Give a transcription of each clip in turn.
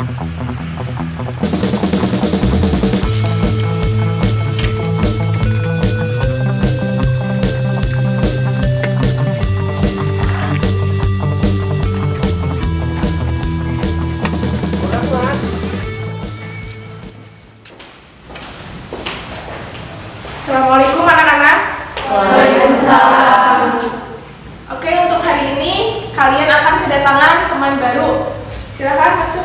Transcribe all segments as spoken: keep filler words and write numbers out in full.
Assalamualaikum anak-anak. Waalaikumsalam. Oke, untuk hari ini kalian akan kedatangan teman baru. Silakan masuk.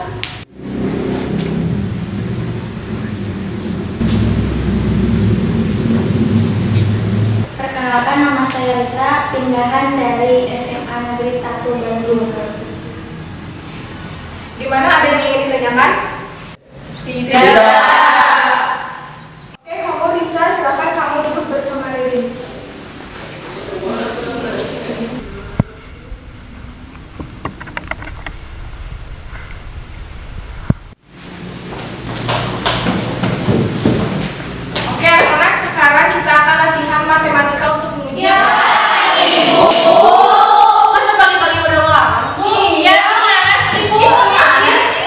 Perkenalkan, nama saya Risa, pindahan dari S M A Negeri satu Bandung. Di mana ada yang ingin ditanyakan? Tidak. Oke, kamu Risa, silakan kamu duduk bersama Ririn. Oke, anak-anak, sekarang kita akan latihan matematika untuk menguji. Ya, Ibu. Masa pagi-pagi udah ulang? Iya, gimana sih, Bu? Gimana sih?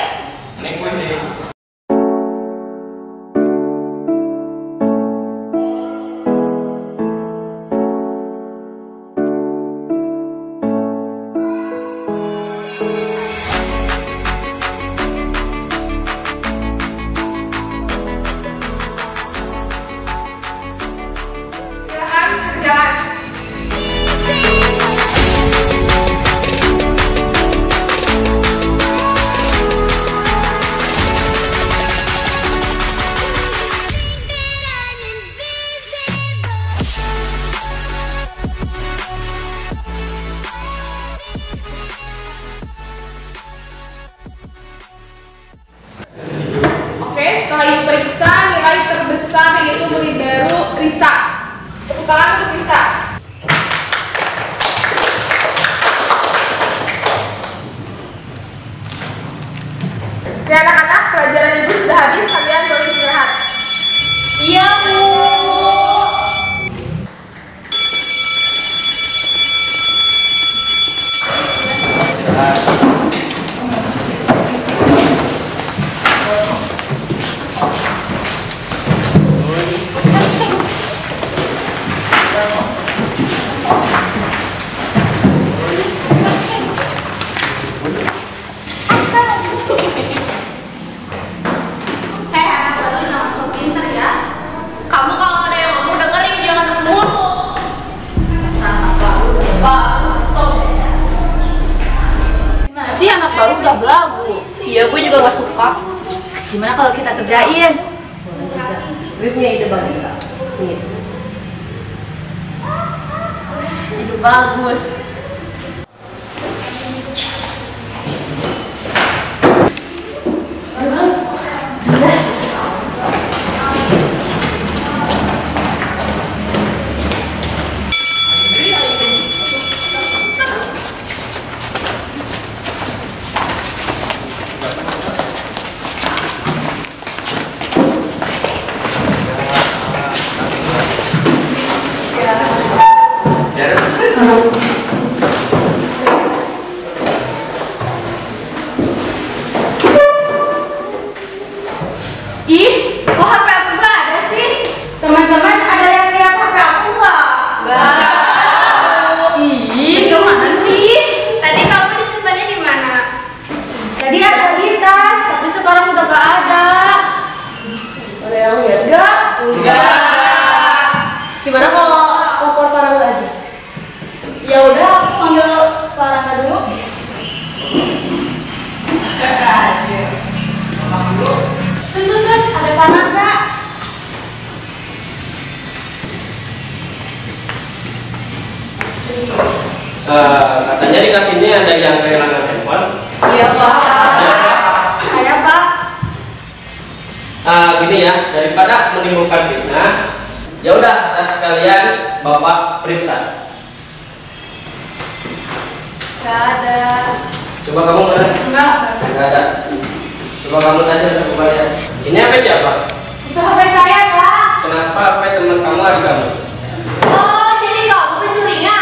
Silakan kerjaan. Oke, setelah ibu periksa, nilai terbesar yaitu beli baru Risa. Tepuk tangan untuk Risa. Oke anak-anak, pelajaran ibu sudah habis, kalian boleh istirahat. Iya, Bu. Hei anak baru, jangan sok pinter ya. Kamu kalau ada yang ngomong dengerin, jangan mulu. Sama baru, baru, sok. Gimana sih anak baru udah belagu? Iya, gue juga gak suka. Gimana kalau kita kerjain? Gue punya ide bagus. Sini. Ide bagus. Ih, kok H P aku gak ada sih? Teman-teman, ada yang lihat H P aku nggak? Gak. Ih, kemana sih? Tadi kamu disimpannya di mana? Tadi ada di tas, tapi sekarang udah gak ada. Ada yang lihat gak? Enggak. Gimana kalau lapor Karangga aja? Ya udah, aku panggil Karangga dulu. Sun, sun, sun, ada Karangga. Uh, katanya di kas ini ada yang kehilangan handphone. Iya, Pak. Siapa? Saya Pak. Uh, gini ya, daripada menimbulkan fitnah, ya udah tas kalian bapak periksa. Gak ada. Coba kamu mana? Enggak. Nggak ada. Coba kamu tanya sama kalian. Ini H P siapa? Itu H P saya Pak. Kenapa H P teman kamu ada kamu? Oh, jadi kamu pencurinya?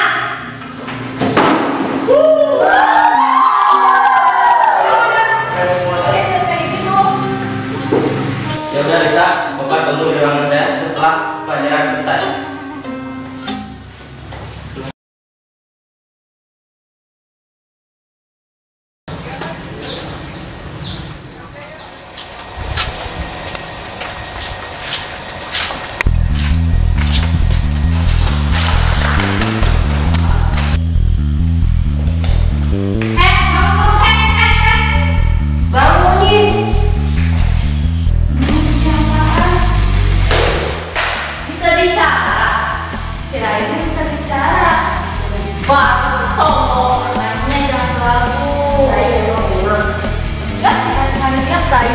Selanjutnya saya.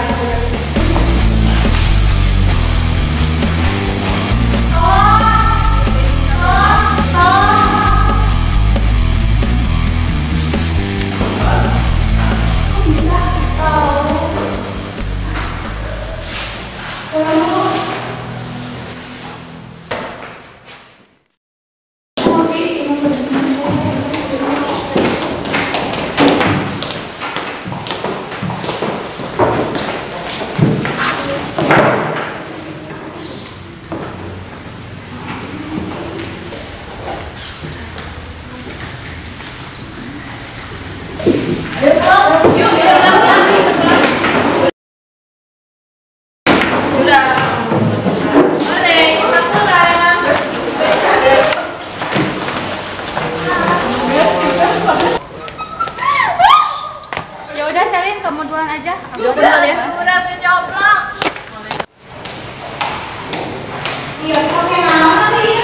Ya udah Selin, kamu duluan aja. Udah duluan ya. Udah dicoplok. Iya, pakai nama nih.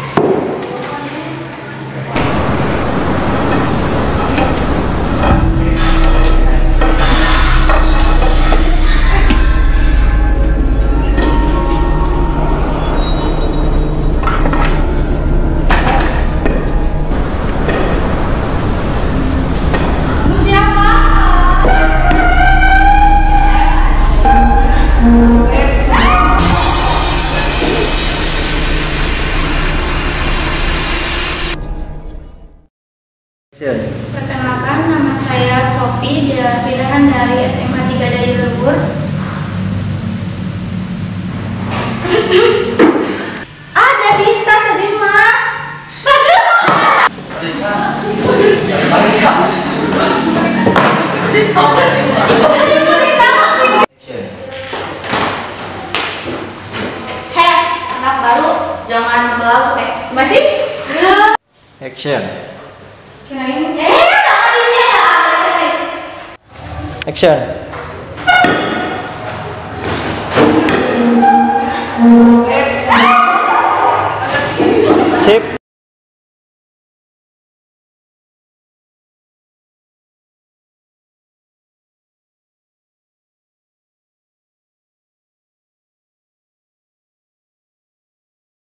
Perkenalkan, nama saya Sophie, dia pilihan dari S M A tiga Dayi Luhur. Ada di tas tadi mah. Heh, anak baru, jangan belagu eh. Masih? Action. Kirain, Eh, tadinya ya. Action.